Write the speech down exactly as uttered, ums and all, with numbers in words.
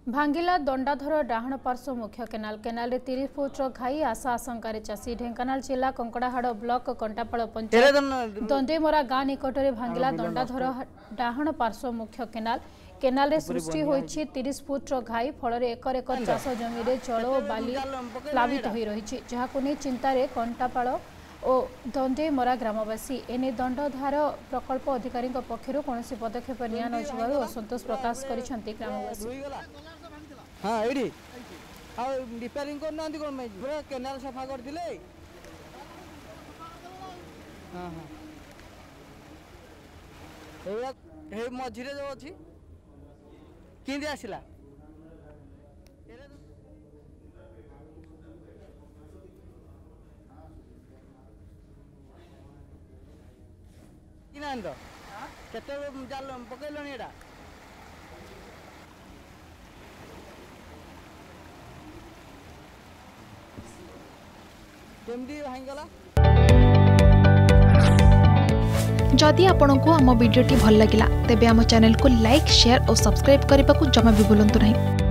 भांगिला दंडाधर डाहण पार्श्व मुख्य canal canal तीस फुट्र घाई आशा आशंकार चाषी ढेंकानाल जिला कंकड़ाहाड़ ब्लॉक कंटापाड़ पंचायत दंदेमरा गाँ निकट में भांगिला दंडाधर डाहण पार्श्व मुख्य केनाल केनाल रे सृष्टि होईछि तीस फुट्र घाई फल एकर एकर चाष जमी में जल और बाली प्लावित हो रही जहां नहीं चिंतार कंटापाड़ और दंदेमरा ग्रामवासी एने दंडधार प्रकल्प अधिकारी पक्षर कौन पदक्षेप निया न असंतोष प्रकाश करिसेंति ग्रामवासी। हाँ एडी आ रिपेयरिंग करना आंदी कोन पूरा केनाल सफा कर दिले। हां हां एबा हे मझिरे जो अछि किंदी आसिला किना आंदो केते जाल पकैलनी एडा जदि आपंक आम भिडी भल लगा तेब आम चैनल को लाइक शेयर और सब्सक्राइब करने को जमा भी भूलु नहीं।